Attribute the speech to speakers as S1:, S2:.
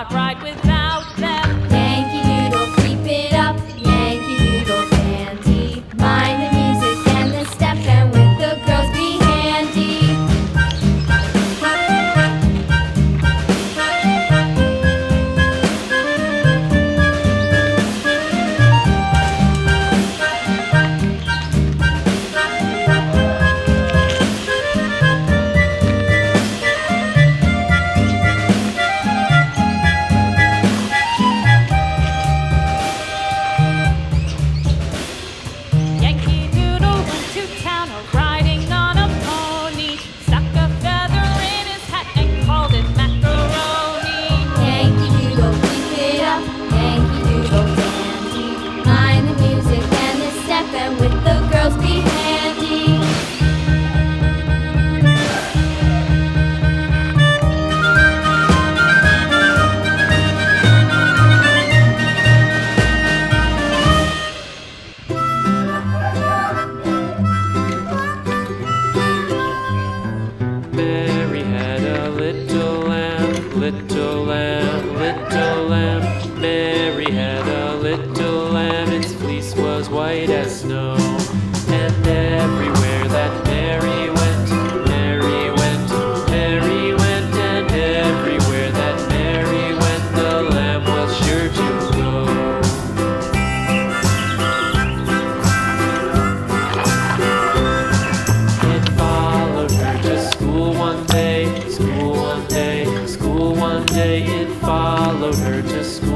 S1: not ride without them.
S2: Yankee Doodle, keep it up, Yankee Doodle dandy. Mind the music and the step, and with the girls be handy.
S1: Yankee Doodle went to town riding on a pony, stuck a feather in his hat and called it macaroni.
S2: Yankee Doodle, keep it up, Yankee Doodle dandy. Mind the music and the step, and with the girls be handy.
S3: Mary had a little lamb, little lamb, little lamb. Mary had a little lamb, its fleece was white as snow. And everywhere that Mary went, Mary went, Mary went. And everywhere that Mary went, the lamb was sure to go. It followed her to school one day, school one day, school one day. It followed her to school